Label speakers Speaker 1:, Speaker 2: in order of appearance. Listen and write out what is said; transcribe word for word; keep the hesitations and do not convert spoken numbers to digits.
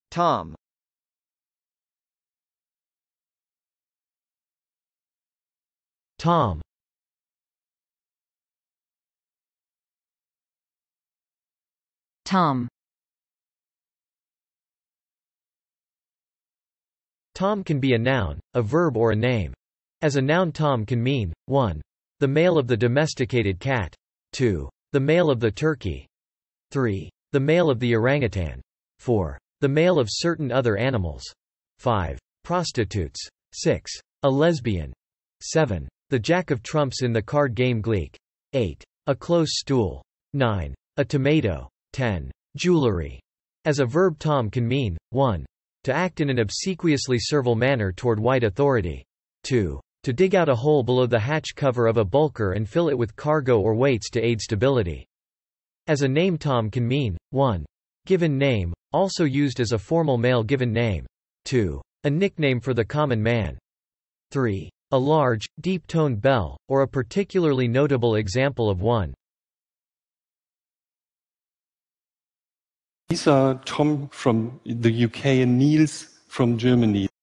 Speaker 1: Tom.
Speaker 2: Tom.
Speaker 3: Tom.
Speaker 2: Tom can be a noun, a verb or a name. As a noun, Tom can mean, one The male of the domesticated cat. two The male of the turkey. three The male of the orangutan. four The male of certain other animals. five Prostitutes. six A lesbian. seven The jack of trumps in the card game Gleek. eight A close-stool. nine A tomato. ten Jewellery. As a verb, Tom can mean, one To act in an obsequiously servile manner toward white authority. two To dig out a hole below the hatch cover of a bulker and fill it with cargo or weights to aid stability. As a name, Tom can mean, one Given name, also used as a formal male given name. two A nickname for the common man. three A large, deep-toned bell, or a particularly notable example of one.
Speaker 4: These are Tom from the U K and Niels from Germany.